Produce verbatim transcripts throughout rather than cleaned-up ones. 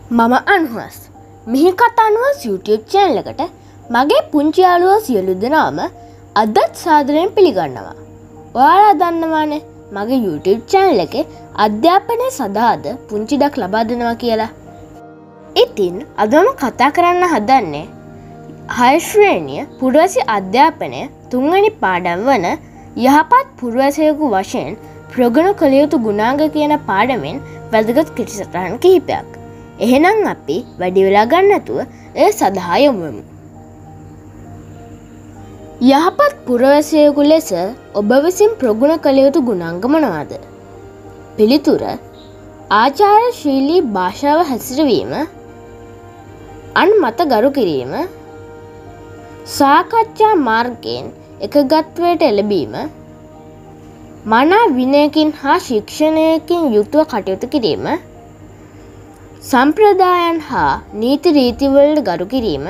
මම අනුහස් මෙහි කතා අනුහස් YouTube channel එකට මගේ පුංචි යාළුවෝ සියලු දෙනාම අදත් සාදරයෙන් පිළිගන්නවා. ඔයාලා දන්නවානේ මගේ YouTube channel එකේ අධ්‍යාපනය සඳහාද පුංචි දක් ලබා දෙනවා කියලා. ඉතින් අද මම කතා කරන්න හදන්නේ හය ශ්‍රේණිය පුරවැසි අධ්‍යාපනය තුන්වෙනි පාඩම් වන යහපත් පුරවැසියෙකු වශයෙන් ප්‍රගුණ කළ යුතු ගුණාංග කියන පාඩමෙන් වැදගත් කිරිසටහන් කිහිපයක්. එහෙනම් අපි වැඩි වෙලා ගන්න නැතුව ඒ සඳහා යමු. යහපත් පුරවැසියෙකු ලෙස ඔබ විසින් ප්‍රගුණ කළ යුතු ගුණාංග මොනවාද? පිළිතුර: ආචාරශීලී භාෂාව හැසිරවීම, අන් මත ගරු කිරීම, සාකච්ඡා මාර්ගයෙන් එකගත්වයට එළඹීම, මනා විනයකින් හා ශික්ෂණයකින් යුතුව කටයුතු කිරීම, සම්ප්‍රදායන් හා නීති රීතිවලට ගරු කිරීම,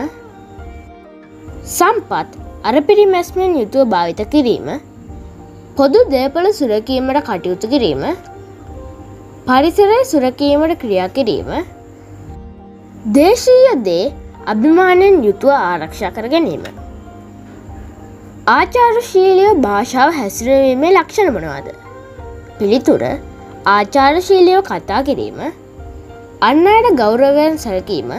සම්පත් අරපිරිමැස්මෙන් යුතුව භාවිත කිරීම, පොදු දේපොළ සුරකීමට කටයුතු කිරීම, පරිසරය සුරකීමට ක්‍රියා කිරීම, දේශීය දේ අභිමානයෙන් යුතුව ආරක්ෂා කර ගැනීම. ආචාරශීලීව භාෂාව හැසිරවීමේ ලක්ෂණ මොනවාද? පිළිතුර: ආචාරශීලීව කතා කිරීම, අන් අයට ගෞරවයෙන් සැලකීම,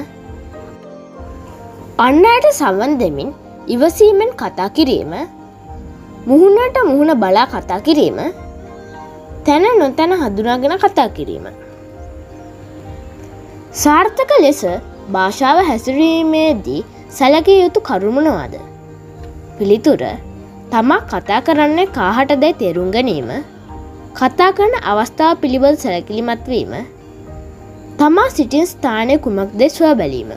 අන් අයට සවන් දෙමින් ඉවසීමෙන් කතා කිරීම, මුහුණට මුහුණ බලා කතා කිරීම, තැන නොතැන හඳුනාගෙන කතා කිරීම. සාර්ථක ලෙස භාෂාව හැසිරීමේදී සැලකිය යුතු කරුණු මොනවාද? පිළිතුර: තමා කතා කරන්නේ කාහටදැයි තේරුම් ගැනීම, කතා කරන අවස්ථාව පිළිබඳ සැලකිලිමත් වීම, තමා සිටින ස්ථානය කුමක්දැයි සොයා බැලීම.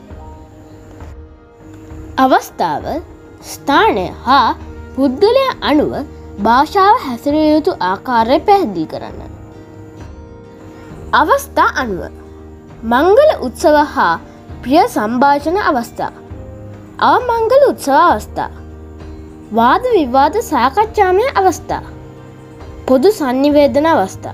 අවස්ථාව, ස්ථානය හා පුද්ගලයා අනුව භාෂාව හැසිරිය යුතු ආකාරය පැහැදිලි කරන්න. අවස්ථා අනුව: මංගල උත්සව හා ප්‍රිය සම්භාෂණ අවස්ථා, අවමංගල උත්සව අවස්ථා, වාද විවාද සාකච්ඡාමය අවස්ථා, පොදු සංනිවේදන අවස්ථා.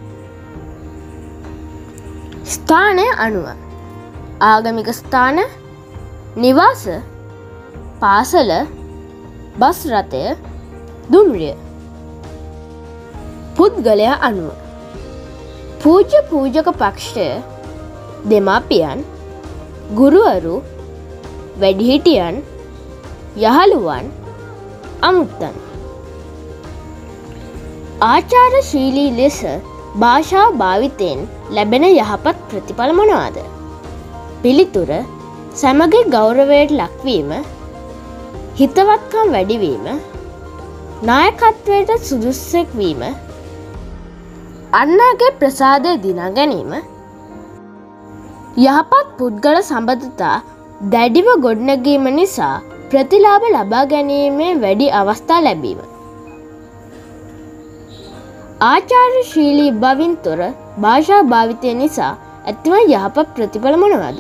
ස්ථානය අනුව: ආගමික ස්ථාන, නිවාස, පාසල, බස් රථය, දුම්රිය. පුද්ගලයා අනුව: පූජ්‍ය පූජක පක්ෂය, දෙමාපියන්, ගුරුවරු, වැඩිහිටියන්, යහළුවන්, අමුත්තන්. ආචාරශීලී ලෙස භාෂාව භාවිතයෙන් ලැබෙන යහපත් ප්‍රතිඵල මොනවාද? පිළිතුර: සැමගේ ගෞරවයට ලක්වීම, හිතවත්කම් වැඩිවීම, නායකත්වයට සුදුස්සෙක් වීම, අන්නාගේ ප්‍රසාදය දිනා ගැනීම, යහපත් පුද්ගල සම්බන්ධතා දැඩිව ගොඩනැගීම නිසා ප්‍රතිලාභ ලබා ගැනීමේ වැඩි අවස්ථා ලැබීම. ආචාරශීලී බවින් තොර භාෂා භාවිතය නිසා ඇතිවන යහපත් ප්‍රතිඵල මොනවාද?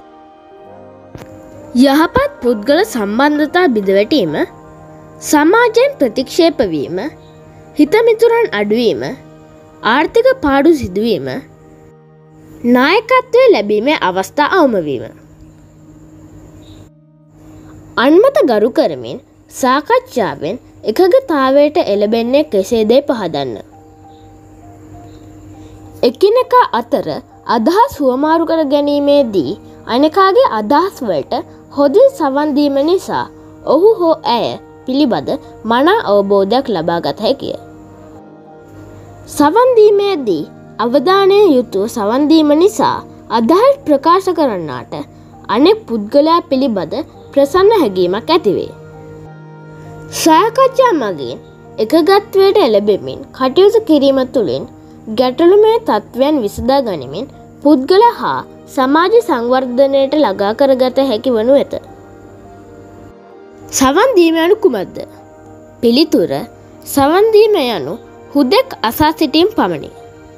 යහපත් පුද්ගල සම්බන්ධතා බිඳවැටීම, සමාජයෙන් ප්‍රතික්ෂේප වීම, හිතමිතුරන් අඩුවීම, ආර්ථික පාඩු සිදුවීම, නායකත්වය ලැබීමේ අවස්ථා අවමවීම. අන්මත ගරු කරමින් සාකච්ඡාවෙන් එකගතාවයට එළබෙන්නේ කෙසේදැයි පහදන්න. එකිනෙකා අතර අදහස් හුවමාරු කර ගැනීමේදී අනෙකාගේ අදහස් වලට හොඳින් සවන් දීම නිසා ඔහු හෝ ඇය පිළිබඳ මනා අවබෝධයක් ලබා ගත හැකිය. සවන් දීමේදී අවධානය යුතුව සවන් දීම නිසා අදහස් ප්‍රකාශ කරන්නාට අනෙක් පුද්ගලයා පිළිබඳ ප්‍රසන්න හැඟීමක් ඇතිවේ. සාකච්ඡා මගින් එකගත්වයට එළඹෙමින් කටයුතු කිරීම තුළින් ගැටලුමය තත්ත්වයන් විසඳා ගනිමින් පුද්ගල හා සමාජ සංවර්ධනයට ළඟා කරගත හැකි වනු ඇත. සවන් දීම යනු කුමක්ද? පිළිතුර: සවන් දීම යනු හුදෙක් අසා සිටීම පමණි.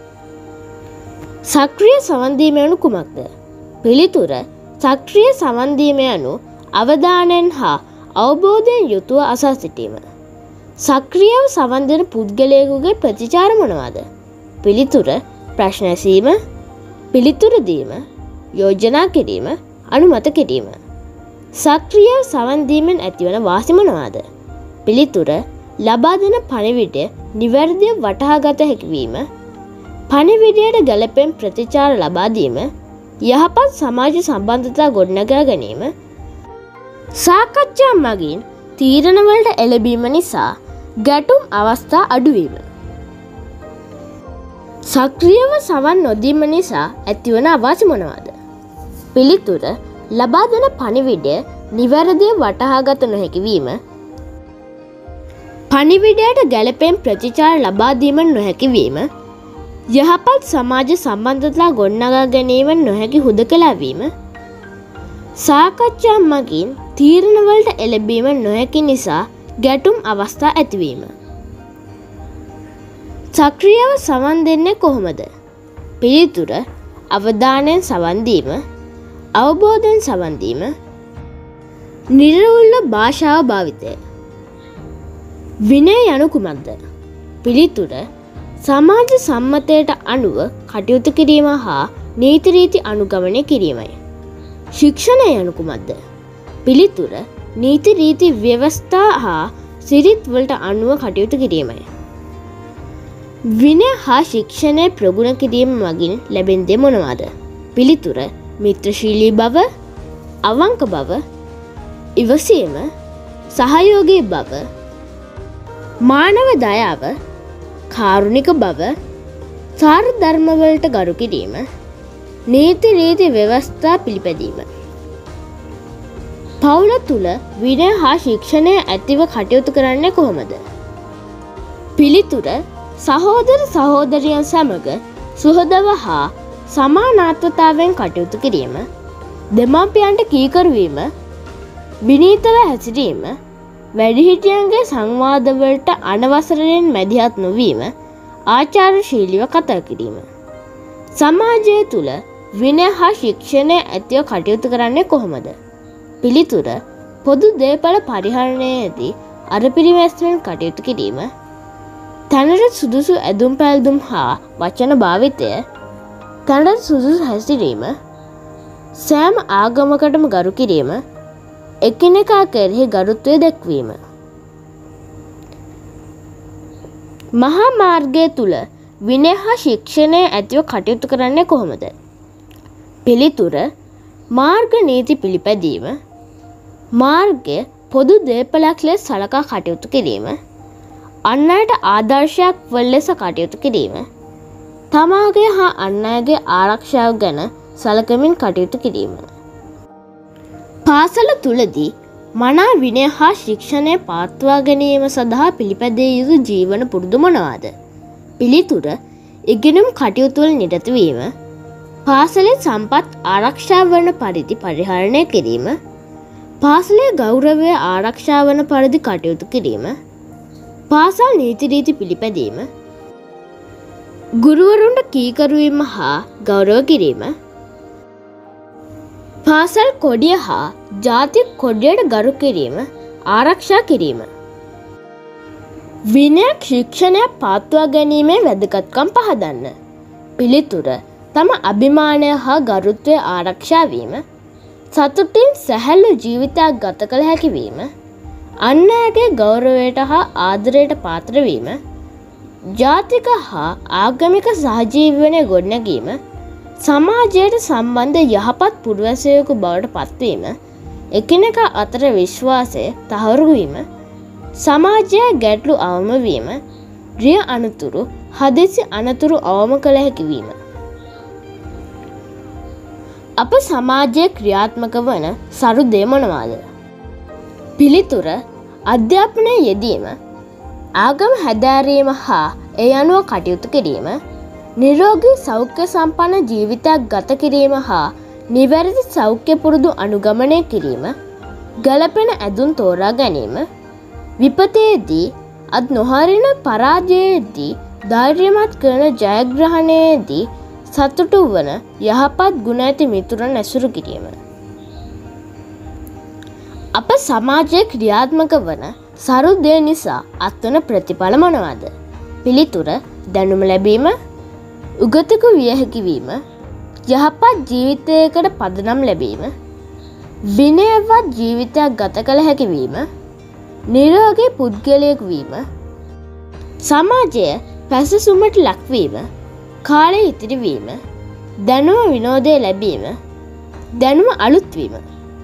සක්‍රිය සවන් දීම යනු කුමක්ද? පිළිතුර: සක්‍රිය සවන් දීම යනු අවධානයෙන් හා අවබෝධයෙන් යුතුව අසා සිටීම. සක්‍රියව සවන් දෙන පුද්ගලයෙකුගේ ප්‍රතිචාර මොනවාද? පිළිතුර: ප්‍රශ්න ඇසීම, පිළිතුරු දීම, යෝජනා කිරීම, අනුමත කිරීම. සක්‍රියව සවන් දීමෙන් ඇතිවන වාසි මොනවාද? පිළිතුර ලබා දෙන පණිවිඩය නිවැරදිව වටහා ගත හැකි වීම, පණිවිඩයට ගැළපෙන ප්‍රතිචාර ලබා දීම, යහපත් සමාජ සම්බන්ධතා ගොඩනගා ගැනීම, සාකච්ඡා මගින් තීරණවලට එළඹීම නිසා ගැටුම් අවස්ථා අඩුවීම. සක්‍රියව සවන් නොදීම නිසා ඇතිවන අවාසි මොනවාද? පිළිතුර ලබා දෙන පණිවිඩය නිවැරදිව වටහා ගත නොහැකි වීම, පණිවිඩයට ගැළපෙන ප්‍රතිචාර ලබා දීම නොහැකි වීම, යහපත් සමාජ සම්බන්ධතා ගොඩනගා ගැනීම නොහැකි හුදකලා වීම, සාකච්ඡා මගින් තීරණවලට එළඹීම නොහැකි නිසා ගැටුම් අවස්ථා ඇතිවීම. සක්‍රියව සවන් දෙන්නේ කොහොමද? පිළිතුර අවධානයෙන් සවන් දීම, අවබෝධයෙන් සවන් දීම, නිර්වෘල්ල භාෂාව භාවිතය. විනය යනු කුමක්ද? පිළිතුර සමාජ සම්මතයට අනුව කටයුතු කිරීම හා නීති රීති අනුගමනය කිරීමයි. ශික්ෂණය යනු කුමක්ද? පිළිතුර නීති රීති ව්‍යවස්ථා හා සිරිත් වලට අනුව කටයුතු කිරීමයි. විනය හා ශික්ෂණය ප්‍රගුණ කිරීම මගින් ලැබෙන දේ මොනවාද? පිළිතුර මිත්‍රශීලී බව, අවංක බව, ඉවසීම, සහයෝගී බව, මානව දයාව, කාරුණික බව, සාර ධර්මවලට ගරු කිරීම, නීති රීති ව්‍යවස්ථා පිළිපැදීම. පවුල තුළ විනය හා ශික්ෂණය ඇතිව කටයුතු කරන්නේ කොහොමද? පිළිතුර සහෝදර සහෝදරියන් සමග සුහදව හා සමානාත්මතාවයෙන් කටයුතු කිරීම, දෙමාපියන්ට කීකරුවීම, විනීතව හැසිරීම, වැඩිහිටියන්ගේ සංවාදවලට අනවසරයෙන් මැදිහත් නොවීම, ආචාරශීලීව කතා කිරීම. සමාජය තුළ විනය හා ශික්ෂණය ඇතිව කටයුතු කරන්නේ කොහොමද? පිළිතුර පොදු දේපල පරිහරණයේදී අරපිරිමැස්මෙන් කටයුතු කිරීම, තැනට සුදුසු ඇදුම් පැල්දුම් හා වචන භාවිතය, තැනට සුදුසු හැසිරීම, සෑම ආගමකටම ගරු කිරීම, එකිනෙකා කෙරෙහි ගරුත්වය දැක්වීම. මහා මාර්ගය තුළ විනය හා ශික්ෂණය ඇතිව කටයුතු කරන්නේ කොහොමද? පිළිතුර මාර්ග නීති පිළිපැදීම, මාර්ගය පොදු දේපලක් ලෙස සලකා කටයුතු කිරීම, අන් අයට ආදර්ශයක් වන ලෙස කටයුතු කිරීම, තමාගේ හා අන් අයගේ ආරක්ෂාව ගැන සලකමින් කටයුතු කිරීම. පාසල තුලදී මනා විනය හා ශික්ෂණය පවත්වා ගැනීම සඳහා පිළිපැදිය යුතු ජීවන පුරුදු මොනවාද? පිළිතුර ඉගෙනුම් කටයුතු වල නිරත වීම, පාසලේ සම්පත් ආරක්ෂා වන පරිදි පරිහරණය කිරීම, පාසලේ ගෞරවය ආරක්ෂා වන පරිදි කටයුතු කිරීම, පාසල් නීති රීති පිළිපැදීම, ගුරුවරුන්ට කීකරු වීම හා ගෞරව කිරීම, පාසල් කොඩිය හා ජාතික කොඩියට ගරු කිරීම, ආරක්ෂා කිරීම. විනයක් ශික්ෂණයක් පවත්වා ගැනීමේ වැදගත්කම් පහදන්න. පිළිතුර තම අභිමානය හා ගරුත්වය ආරක්ෂා වීම, සතුටින් සැහැල්ලු ජීවිතයක් ගත කළ හැකි වීම, අන් අයගේ ගෞරවයට හා ආදරයට පාත්‍ර වීම, ජාතික හා ආගමික සහජීවනය ගොඩනැගීම, සමාජයට සම්බන්ධ යහපත් පුරවැසියෙකු බවට පත්වීම, එකිනෙකා අතර විශ්වාසය තහවුරු වීම, සමාජයේ ගැටලු අවම වීම, රිය අනතුරු හදිසි අනතුරු අවම කළ හැකි වීම. අප සමාජයේ ක්‍රියාත්මක වන සරු දේ මොනවාද? පිළිතුර අධ්‍යාපනයේ යෙදීම, ආගම හැදෑරීම හා ඒ අනුව කටයුතු කිරීම, නිරෝගී සෞඛ්‍ය සම්පන්න ජීවිතයක් ගත කිරීම හා නිවැරදි සෞඛ්‍ය පුරුදු අනුගමනය කිරීම, ගැළපෙන ඇදුම් තෝරා ගැනීම, විපතේදී අත් නොහරින පරාජයේදී ධෛර්යමත් කරන ජයග්‍රහණයේදී සතුටු වන යහපත් ගුණ ඇති මිතුරන් ඇසුරු කිරීම. අප සමාජයේ ක්‍රියාත්මක වන සරු දේ නිසා අත්වන ප්‍රතිඵල මොනවාද? පිළිතුර දැනුම ලැබීම, උගතෙකු විය හැකි වීම, යහපත් ජීවිතයකට පදනම් ලැබීම, විනයවත් ජීවිතයක් ගත කළ හැකි වීම, නිරෝගී පුද්ගලයෙකු වීම, සමාජය පැසසුමට ලක්වීම, කාලය ඉතිරිවීම, දැනුම විනෝදය ලැබීම, දැනුම අලුත්වීම.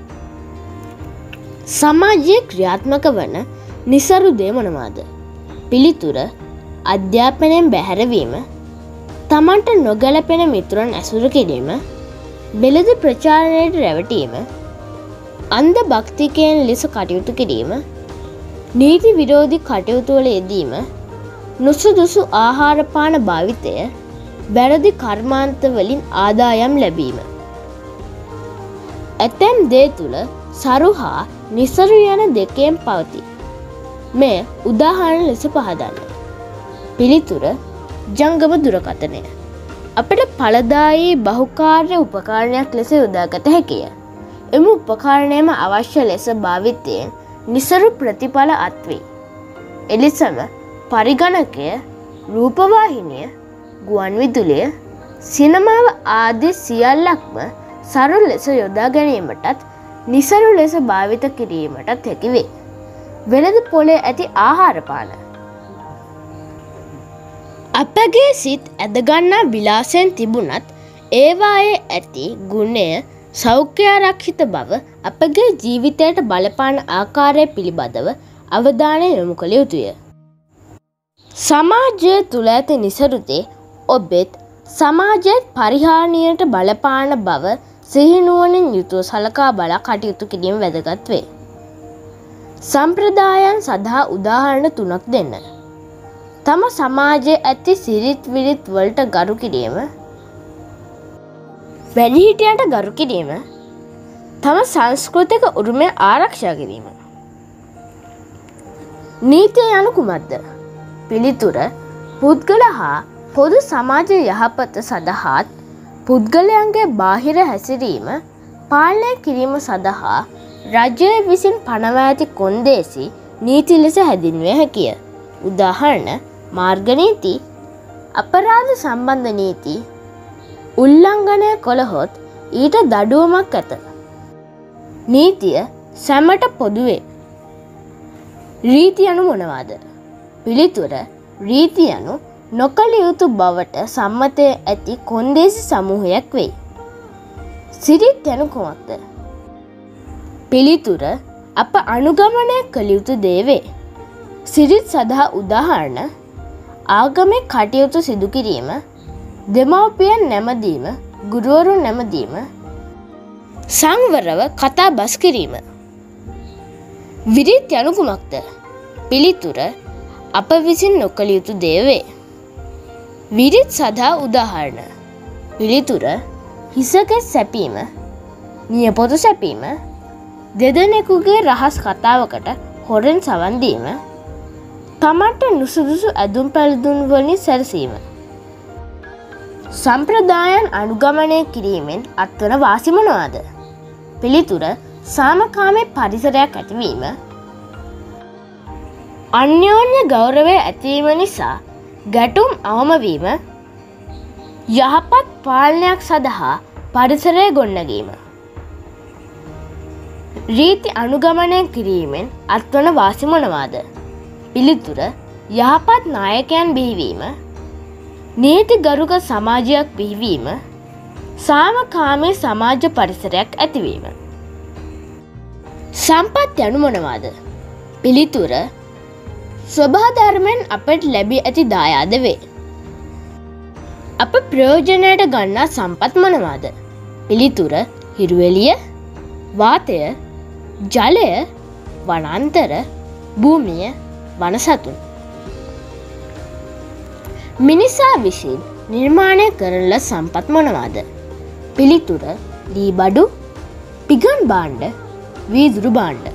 සමාජයේ ක්‍රියාත්මක වන නිසරු දේ මොනවාද? පිළිතුර අධ්‍යාපනයෙන් බැහැරවීම, තමන්ට නොගැලපෙන මිතුරන් ඇසුරු කිරීම, බෙලද ප්‍රචාරණයට රැවටීම, අන්ධ භක්තිකයන් ලෙස කටයුතු කිරීම, නීති විරෝධී කටයුතු වල යෙදීම, නුසුදුසු ආහාරපාන භාවිතය, වැරදි කර්මාන්ත වලින් ආදායම් ලැබීම. ඇතැම් දේ තුල සරු හා නිසරු යන දෙකෙන් පවතී. මේ උදාහරණ ලෙස පහදන්න. පිළිතුර ජංගම දුරකථනය. අපට ඵලදායී බහුකාර්ය උපකරණයක් ලෙස යොදාගත හැකිය. එම උපකරණයම අවශ්‍ය ලෙස භාවිතයෙන් නිසරු ප්‍රතිඵල අත්වේ. එලෙසම පරිගණකය, රූපවාහිනිය, ගුවන් විදුලිය, සිනමාව ආදී සියල්ලක්ම සරල ලෙස යොදා ගැනීමටත් නිසරු ලෙස භාවිත කිරීමටත් හැකි වේ. වෙළඳ පොලේ ඇති ආහාරපාන. අපගේ සිත් ඇදගන්නා විලාසයෙන් තිබුණත් ඒවායේ ඇති ගුණය සෞඛ්‍යාරක්ෂිත බව අපගේ ජීවිතයට බලපාන ආකාරය පිළිබඳව අවධානය යොමු කළ යුතුය. සමාජය තුළ ඇති නිසරුදේ ඔබෙත් සමාජයත් පරිහානියට බලපාන බව සිහිනුවණින් යුතුව සලකා බලා කටයුතු කිරීම වැදගත් වේ. සම්ප්‍රදායන් සඳහා උදාහරණ තුනක් දෙන්න. තම සමාජයේ ඇති සිරිත් විරිත් වලට ගරු කිරීම, වැඩිහිටියන්ට ගරු කිරීම, තම සංස්කෘතික උරුමය ආරක්ෂා කිරීම. නීතිය යනු කුමක්ද? පිළිතුර පුද්ගල හා පොදු සමාජ යහපත සඳහාත් පුද්ගලයන්ගේ බාහිර හැසිරීම පාලනය කිරීම සඳහා රජය විසින් පනවා ඇති කොන්දේසි නීති ලෙස හැඳින්විය හැකිය. උදාහරණ මාර්ග නීති, අපරාධ සම්බන්ධ නීති. උල්ලංඝනය කළහොත් ඊට දඩුවමක් ඇත. නීතිය සැමට පොදුවේ. රීති යනු මොනවාද? පිළිතුර රීති යනු නොකළ යුතු බවට සම්මතය ඇති කොන්දේසි සමූහයක් වෙයි. සිරිත් යනු කුමක්ද? පිළිතුර අප අනුගමනය කළ යුතු දේ වේ. සිරිත් සඳහා උදාහරණ ආගමික කටයුතු සිදු කිරීම, දෙමව්පියන් නැමදීම, ගුරුවරුන් නැමදීම, සංවරව කතා බස් කිරීම. විරිත් යනු කුමක්ද? පිළිතුර අප විසින් නොකළ යුතු දේ වේ. විරිත් සඳහා උදාහරණ පිළිතුර හිසකෙස් සැපීම, නියපොතු සැපීම, දෙදෙනෙකුගේ රහස් කතාවකට හොරෙන් සවන් දීම, තමන්ට නුසුදුසු ඇඳුම් පැළඳුම් වලින් සැරසීම. සම්ප්‍රදායන් අනුගමනය කිරීමෙන් අත්වන වාසි මොනවාද? පිළිතුර සාමකාමී පරිසරයක් ඇතිවීම, අන්‍යෝන්‍ය ගෞරවය ඇතිවීම නිසා ගැටුම් අවම වීම, යහපත් පාලනයක් සඳහා පරිසරය ගොඩනැගීම. රීති අනුගමනය කිරීමෙන් අත්වන වාසි මොනවාද? පිළිතුර යහපත් නායකයන් බිහිවීම, නීති ගරුක සමාජයක් බිහිවීම, සාමකාමී සමාජ පරිසරයක් ඇතිවීම. සම්පත් යනු මොනවාද? පිළිතුර ස්වභාධර්මයෙන් අපට ලැබී ඇති දායාද වේ. අප ප්‍රයෝජනයට ගන්නා සම්පත් මොනවාද? පිළිතුර හිරුවෙලිය, වාතය, ජලය, වනාන්තර, භූමිය, වනසතුන්. මිනිසා විසින් නිර්මාණය කරන ලද සම්පත් මොනවාද? පිළිතුර දී බඩු, පිගන් භාණ්ඩ, වීදුරු භාණ්ඩ.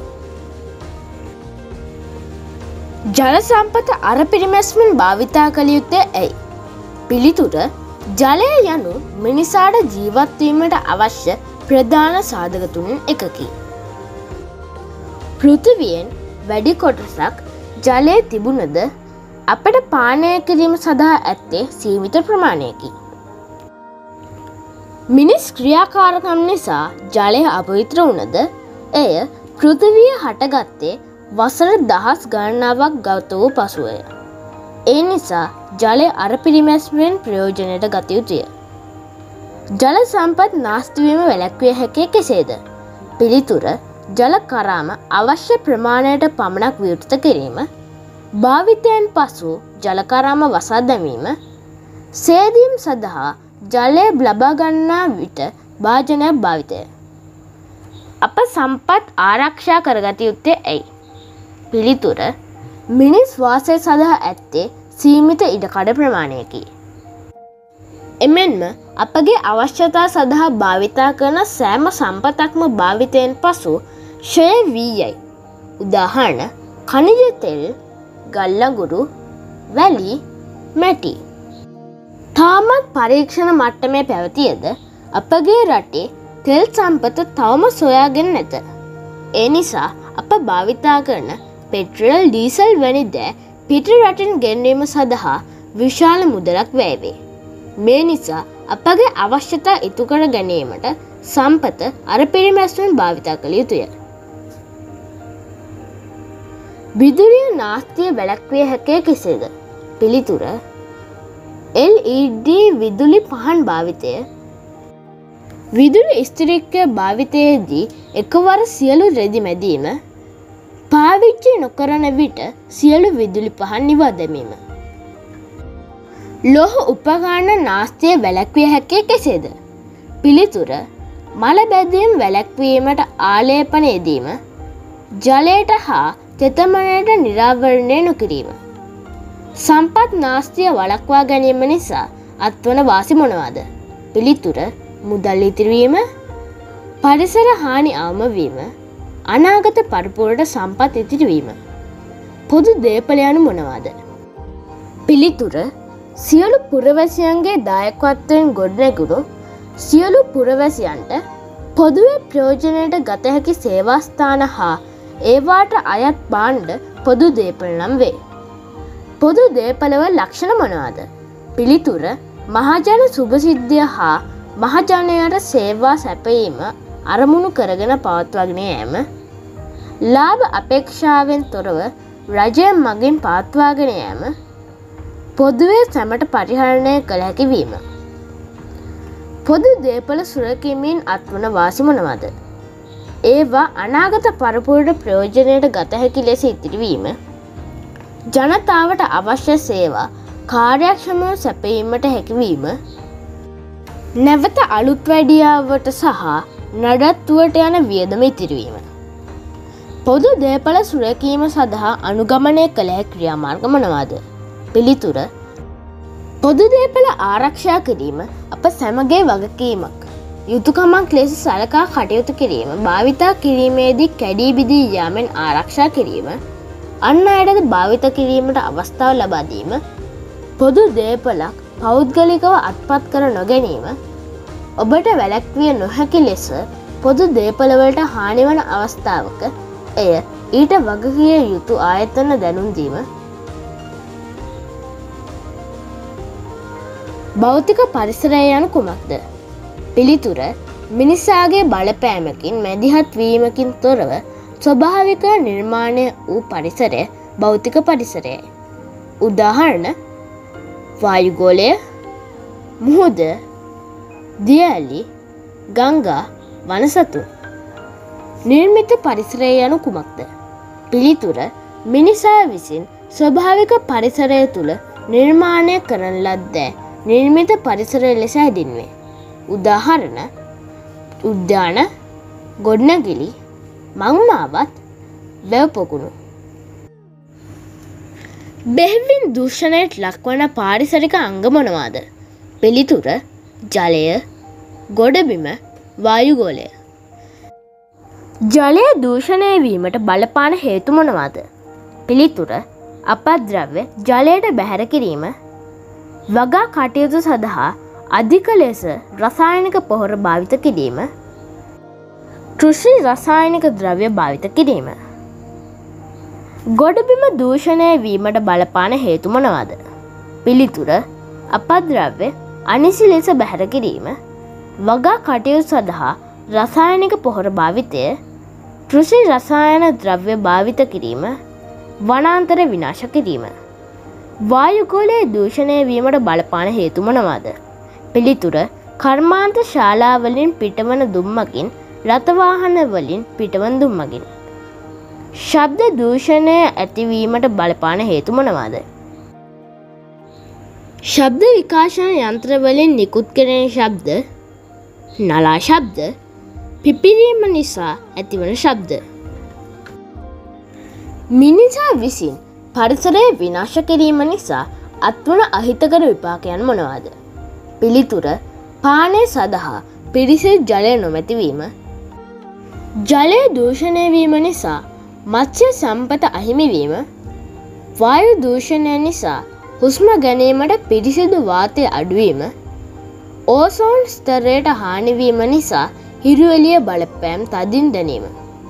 ජල සම්පත අර පිරිමැස්මින් භාවිතා කළ යුත්තේ ඇයි? පිළිතුර ජලය යනු මිනිසාට ජීවත් වීමට අවශ්‍ය ප්‍රධාන සාධක තුනෙන් එකකි. පෘථිවියෙන් වැඩි කොටසක් ජලය තිබුණද අපට පානය කිරීම සඳහා ඇත්තේ සීමිත ප්‍රමාණයකි. මිනිස් ක්‍රියාකාරකම් නිසා ජලය අපවිත්‍ර වුණද එය පෘථිවිය හටගත්තේ වසර දහස් ගණනාවක් ගත වූ පසුවය. ඒ නිසා ජලය අර පිරිමැස්මෙන් ප්‍රයෝජනයට ගත යුතුය. ජල සම්පත් නාස්තිවීම වැළැක්විය හැකි කෙසේද? පිළිතුර ජල කරාම අවශ්‍ය ප්‍රමාණයට පමණක් විවෘත කිරීම, භාවිතයෙන් පසු ජල කරාම වසා දැමීම, සේදීම් සඳහා ජලය ලබා ගන්නා විට භාජනයක් භාවිතය. අප සම්පත් ආරක්ෂා කරගත යුත්තේ ඇයි? පිළිතුර මිනිස් වාසය සඳහා ඇත්තේ සීමිත ඉඩකඩ ප්‍රමාණයකි. එමෙන්ම අපගේ අවශ්‍යතා සඳහා භාවිතා කරන සෑම සම්පතක්ම භාවිතයෙන් පසු ක්ෂය වී යයි. උදාහරණ ඛනිජ තෙල්, ගල් අඟුරු, වැලි, මැටි. තාමත් පරීක්ෂණ මට්ටමේ පැවතියද අපගේ රටේ තෙල් සම්පත තවම සොයාගෙන නැත. ඒ නිසා අප භාවිතා කරන පෙට්‍රල්, ඩීසල් වැනි දෑ පිට රටින් ගෙන්වීම සඳහා විශාල මුදලක් වැය වේ. මේ නිසා අපගේ අවශ්‍යතා ඉටු කර ගැනීමට සම්පත අර පිරිමැස්මෙන් භාවිතා කළ යුතුය. විදුලිය නාස්තිය වැළැක්විය හැකි කෙසේද? පිළිතුර එල් ඊ ඩී විදුලි පහන් භාවිතය විදුලි ස්ථිරික්කය භාවිතයේදී එකවර සියලු රෙදි මැදීම, පාවිච්චි නොකරන විට සියලු විදුලි පහන් නිවා දැමීම. ලෝහ උපකරණ නාස්තිය වැළැක්විය හැකි කෙසේද? පිළිතුර මල බැදීම් වැළැක්වීමට ආලේපන යෙදීම, ජලයට හා තෙතමනයට නිරාවරණය නොකිරීම. සම්පත් නාස්තිය වළක්වා ගැනීම නිසා අත්වන වාසි මොනවාද? පිළිතුර මුදල් ඉතිරිවීම, පරිසර හානි අවම වීම, අනාගත පරපුරට සම්පත් ඉතිරිවීම. පොදු දේපල යනු මොනවාද? පිළිතුර සියලු පුරවැසියන්ගේ දායකත්වයෙන් ගොඩනැගුණු සියලු පුරවැසියන්ට පොදුවේ ප්‍රයෝජනයට ගත හැකි සේවාස්ථාන හා ඒවාට අයත් භාණ්ඩ පොදු දේපල නම් වේ. පොදු දේපලවල ලක්ෂණ මොනවාද? පිළිතුර මහජන සුභසිද්ධිය හා මහජනයාට සේවා සැපයීම අරමුණු කරගෙන පවත්වාගෙන යෑම, ලාභ අපේක්ෂාවෙන් තොරව රජය මගින් පවත්වාගෙන යෑම, පොදුවේ සැමට පරිහරණය කළ හැකි වීම. පොදු දේපල සුරැකීමෙන් අත්වන වාසි මොනවාද? ඒවා අනාගත පරපුරට ප්‍රයෝජනයට ගත හැකි ලෙස ඉතිරිවීම, ජනතාවට අවශ්‍ය සේවා කාර්යක්ෂමව සැපයීමට හැකිවීම, නැවත අලුත් වැඩියාවට සහ නඩත්තුවට යන වියදම ඉතිරිවීම. පොදු දේපල සුරැකීම සඳහා අනුගමනය කළ හැකි ක්‍රියාමාර්ග මොනවාද? පිළිතුර පොදු දේපල ආරක්ෂා කිරීම අප සැමගේ වගකීමක්. යුතුකමක් ලෙස සලකා කටයුතු කිරීම, භාවිතා කිරීමේදී කැඩී බිදී යාමෙන් ආරක්ෂා කිරීම, අන් අයටද භාවිත කිරීමට අවස්ථාව ලබා දීම, පොදු දේපලක් පෞද්ගලිකව අත්පත් කර නොගැනීම, ඔබට වැළැක්විය නොහැකි ලෙස පොදු දේපලවලට හානිවන අවස්ථාවක එය ඊට වගකිය යුතු ආයතන දැනුම් දීම. භෞතික පරිසරය යනු කුමක්ද? පිළිතුර මිනිසාගේ බලපෑමකින් මැදිහත් වීමකින් තොරව ස්වභාවික නිර්මාණය වූ පරිසරය භෞතික පරිසරයයි. උදාහරණ වායුගෝලය, මුහුද, දියඇලි, ගංගා, වනසතුන්. නිර්මිත පරිසරය යනු කුමක්ද? පිළිතුර මිනිසා විසින් ස්වභාවික පරිසරය තුළ නිර්මාණය කරන ලද්දෑ නිර්මිත පරිසරය ලෙස හැඳින්වේ. උදාහරණ උද්‍යාන, ගොඩනැගිලි, මංමාවත්, වැව් පොකුණු. බෙහෙවින් දූෂණයට ලක්වන පාරිසරික අංග මොනවාද? පිළිතුර ජලය, ගොඩබිම, වායුගෝලය. ජලය දූෂණය වීමට බලපාන හේතු මොනවාද? පිළිතුර අපද්‍රව්‍ය ජලයට බැහැර කිරීම, වගා කටයුතු සඳහා අධික ලෙස රසායනික පොහොර භාවිත කිරීම, කෘෂි රසායනික ද්‍රව්‍ය භාවිත කිරීම. ගොඩබිම දූෂණය වීමට බලපාන හේතු මොනවාද? පිළිතුර අපද්‍රව්‍ය අනිසි ලෙස බැහැර කිරීම, වගා කටයුතු සඳහා රසායනික පොහොර භාවිතය, කෘෂි රසායන ද්‍රව්‍ය භාවිත කිරීම, වනාන්තර විනාශ කිරීම. වායුගෝලයේ දූෂණය වීමට බලපාන හේතු මොනවාද? පිළිතුර කර්මාන්ත ශාලාවලින් පිටවන දුම්මකින්, රථවාහන වලින් පිටවන දුම්මකින්. ශබ්ද දූෂණය ඇතිවීමට බලපාන හේතු මොනවාද? ශබ්ද විකාශන යන්ත්‍ර වලින් නිකුත් කෙරෙන ශබ්ද, නලා ශබ්ද, පිපිරීම නිසා ඇතිවන ශබ්ද. මිනිසා විසින් පරිසරය විනාශ කිරීම නිසා අත්වන අහිතකර විපාකයන් මොනවාද? පිළිතුර පානය සඳහා පිරිසිදු ජලය නොමැතිවීම, ජලය දූෂණය වීම නිසා මත්ස්‍ය සම්පත අහිමිවීම, වායු දූෂණය නිසා හුස්ම ගැනීමට පිරිසිදු වාතය අඩුවීම, ඕසෝන් ස්තරයට හානිවීම නිසා හිරුවෙලිය බලපෑම් තදින් දැනීම.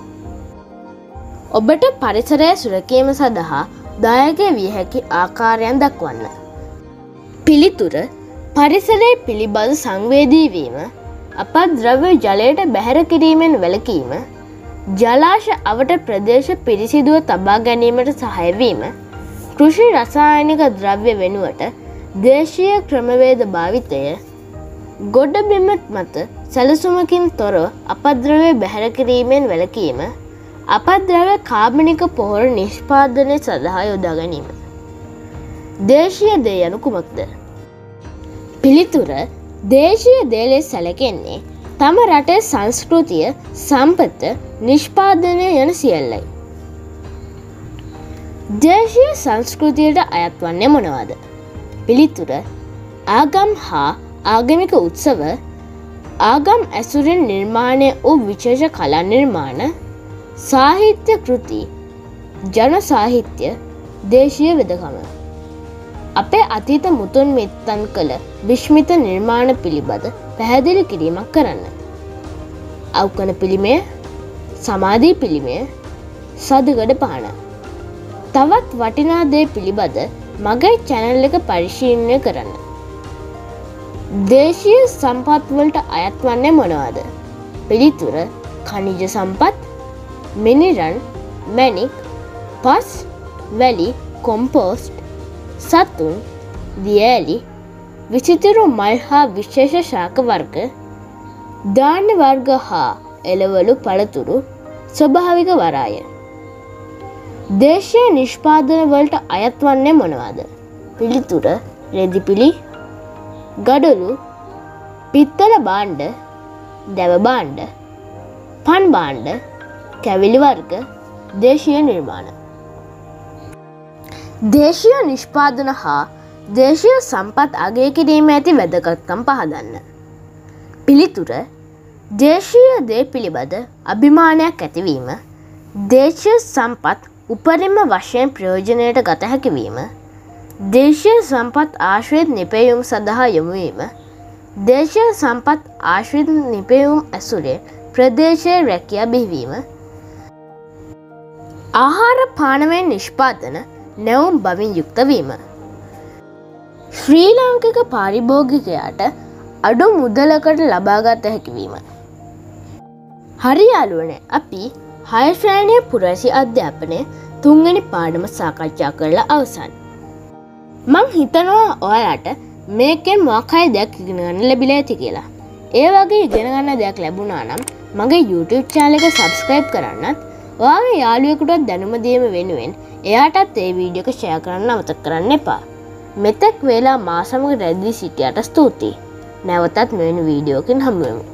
ඔබට පරිසරය සුරකීම සඳහා දායක විය හැකි ආකාරයන් දක්වන්න. පිළිතුර පරිසරය පිළිබඳ සංවේදී වීම, අපද්‍රව්‍ය ජලයට බැහැර කිරීමෙන් වැළකීම, ජලාශ අවට ප්‍රදේශ පිරිසිදුව තබා ගැනීමට සහාය වීම, කෘෂි රසායනික ද්‍රව්‍ය වෙනුවට දේශීය ක්‍රමවේද භාවිතය, ගොඩබිම මත සැලසුමකින් තොරව අපද්‍රව්‍ය බැහැර කිරීමෙන් වැළකීම, අපද්‍රව්‍ය කාබනික පොහොර නිෂ්පාදනය සඳහා යොදා ගැනීම. දේශීය දේ යනු කුමක්ද? පිළිතුර දේශීය දේ ලෙස සැලකෙන්නේ තම රටේ සංස්කෘතිය, සම්පත, නිෂ්පාදනය යන සියල්ලයි. දේශීය සංස්කෘතියට අයත් වන්නේ මොනවාද? පිළිතුර ආගම් හා ආගමික උත්සව, ආගම් ඇසුරින් නිර්මාණය වූ විශේෂ කලා නිර්මාණ, සාහිත්‍ය කෘති, ජන සාහිත්‍ය, දේශීය වෙදකම. අපේ අතීත මුතුන් මිත්තන් කළ විශ්මිත නිර්මාණ පිළිබඳ පැහැදිලි කිරීමක් කරන්න. අවකන පිළිමය, සමාධී පිළිමය, සදුගඩ පහන. තවත් වටිනා දේ පිළිබඳ මගේ චැනල් එක පරිශීලනය කරන්න. දේශීය සම්පත් වලට අයත් වන්නේ මොනවාද? පිළිතුර ඛනිජ සම්පත්, මිනිරන්, මැණික්, පස්, වැලි, කොම්පෝස්ට්, සතුන්, දියඇලි, විසිතුරු මල් හා විශේෂ ශාක වර්ග, ධාන්‍ය වර්ග හා එළවලු පළතුරු, ස්වභාවික වරාය. දේශීය නිෂ්පාදන වලට අයත් වන්නේ මොනවාද? පිළිතුර රෙදිපිලි, ගඩොලු, පිත්තල භාණ්ඩ, දැව භාණ්ඩ, පන් භාණ්ඩ, කැවිලි වර්ග, දේශීය නිර්මාණ. දේශීය නිෂ්පාදන හා දේශීය සම්පත් අගය කිරීම ඇති වැදගත්කම් පහදන්න. පිළිතුර දේශීය දේ පිළිබඳ අභිමානයක් ඇතිවීම, දේශීය සම්පත් උපරිම වශයෙන් ප්‍රයෝජනයට ගත හැකිවීම, දේශීය සම්පත් ආශ්‍රිත නිපැයුම් සඳහා යොමුවීම, දේශීය සම්පත් ආශ්‍රිත නිපැයුම් ඇසුරේ ප්‍රදේශයේ රැකියා බිහිවීම, ආහාර පානවෙන් නිෂ්පාදන නැවුම් බවින් යුක්ත වීම. ශ්‍රී ලාංකික පාරිභෝගිකයාට අඩු මුදලකට ලබාගත හැකිවීම. හරි යාළුවනේ, අපි හය ශ්‍රේණිය පුරවැසි අධ්‍යාපනය තුන්වෙනි පාඩම සාකච්ඡා කරලා අවසන්. මං හිතනවා ඔයාලට මේකෙන් මොකක් හරි දෙයක් ඉගෙන ගන්න ලැබිලා ඇති කියලා. ඒ වගේ ඉගෙන ගන්න දෙයක් ලැබුණා නම් මගේ YouTube channel එක subscribe කරන්නත්, ඔයාගේ යාළුවෙකුට දැනුම දීම වෙනුවෙන් එයාටත් ඒ වීඩියෝ එක share කරන්න අමතක කරන්න එපා. මෙතෙක් වේලා මා සමග රැඳී සිටියට ස්තුතියි. නැවතත් මෙවැනි වීඩියෝකින් හමු වෙමු.